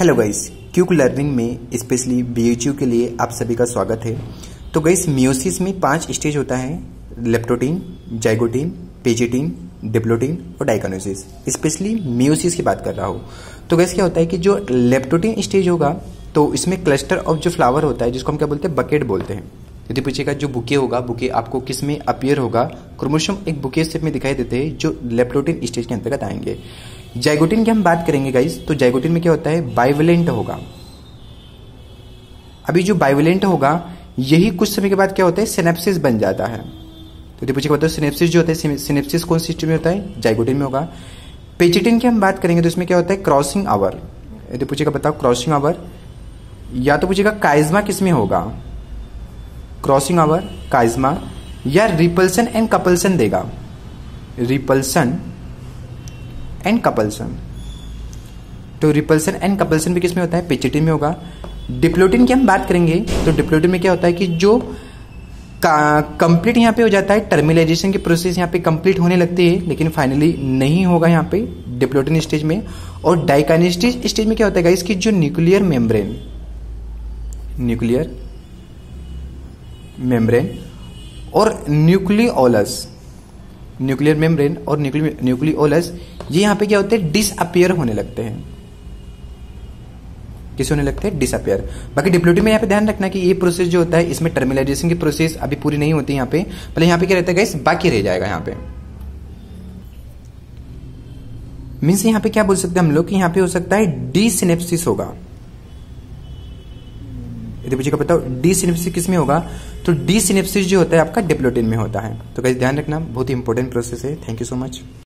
Hello guys, quick learning में specially BHU के लिए आप सभी का स्वागत है। तो गाइस, मियोसिस में 5 स्टेज होता है: लेप्टोटीन, जाइगोटीन, पेजिटीन, डिप्लोटीन और डाइकोनोसिस। स्पेशली मियोसिस की बात कर रहा हूँ। तो गाइस क्या होता है कि जो लेप्टोटीन स्टेज होगा तो इसमें क्लस्टर ऑफ जो फ्लावर होता है जिसको हम क्या बोलते हैं, बकेट बोलते हैं। यदि पूछेगा जो बुके होगा, बुके आपको किस में अपीयर होगा, क्रोमोसोम एक बुके शेप में दिखाई देते हैं जो लेप्टोटीन स्टेज के अंतर्गत आएंगे। जाइगोटीन की हम बात करेंगे गाइस, तो जाइगोटीन में क्या होता है, बाइवेलेंट होगा। अभी जो बाइवेलेंट होगा यही कुछ समय के बाद क्या होता है, सिनेप्सिस बन जाता है। तो यदि पूछेगा बताओ सिनेप्सिस जो होता है, सिनेप्सिस कौन सी स्टेज में होता है, जाइगोटीन में होगा। पेजिटीन की हम बात करेंगे तो इसमें क्या होता है, क्रॉसिंग आवर। यदि पूछेगा बताओ क्रॉसिंग आवर, या तो पूछेगा काइजमा किस में होगा, क्रॉसिंग आवर, काइजमा, या रिपल्सन एंड कपल्सन देगा, रिपल्सन एंड कपल्सन। तो रिपल्सन एंड कपल्सन भी किस में होता है, पेजिटीन में होगा। डिप्लोटीन की हम बात करेंगे तो डिप्लोटीन में क्या होता है कि जो कंप्लीट यहाँ पे हो जाता है, टर्मिलाइजेशन की प्रोसेस यहाँ पे कंप्लीट होने लगती है लेकिन फाइनली नहीं होगा यहाँ पे डिप्लोटीन स्टेज में। और डाइकाइनेसिस स्टेज में क्या होता है गाइस कि जो न्यूक्लियर मेम्ब्रेन और न्यूक्लियोलस, न्यूक्लियर मेम्ब्रेन और न्यूक्लियोलस ये यहाँ पे क्या होते हैं, डिसअपियर होने लगते हैं। किसे होने लगते हैं, डिसअपियर। बाकी डिप्लोटीन में यहाँ पे ध्यान रखना कि ये प्रोसेस जो होता है इसमें टर्मिलाइजेशन की प्रोसेस अभी पूरी नहीं होती यहाँ पे, पहले यहाँ पे क्या रहता है गाइस, बाकी रह जाएगा यहाँ पे। मीन्स यहाँ पे क्या बोल सकते हैं हम लोग कि यहाँ पे हो सकता है डी सिनेप्सिस होगा। यदि पूछेगा बताओ डी सिनेप्सिस किस में होगा, तो डी सिनेप्सिस जो होता है आपका डिप्लोटीन में होता है। तो गाइस ध्यान रखना, बहुत ही इंपॉर्टेंट प्रोसेस है। Thank you so much.